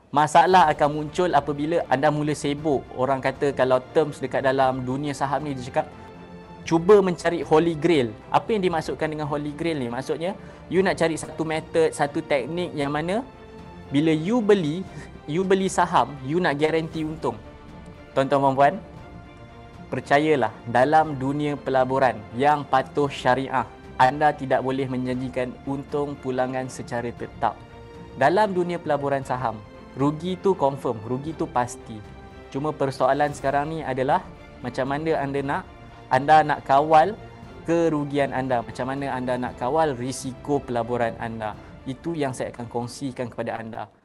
Masalah akan muncul apabila anda mula sibuk. Orang kata kalau terms dekat dalam dunia saham ni, dia cakap cuba mencari holy grail. Apa yang dimaksudkan dengan holy grail ni? Maksudnya you nak cari satu method, satu teknik yang mana bila you beli saham, you nak guarantee untung. Tuan-tuan dan puan, percayalah, dalam dunia pelaburan yang patuh syariah, anda tidak boleh menjanjikan untung pulangan secara tetap. Dalam dunia pelaburan saham, rugi tu confirm, rugi tu pasti. Cuma persoalan sekarang ni adalah macam mana anda nak kawal kerugian anda, macam mana anda nak kawal risiko pelaburan anda. Itu yang saya akan kongsikan kepada anda.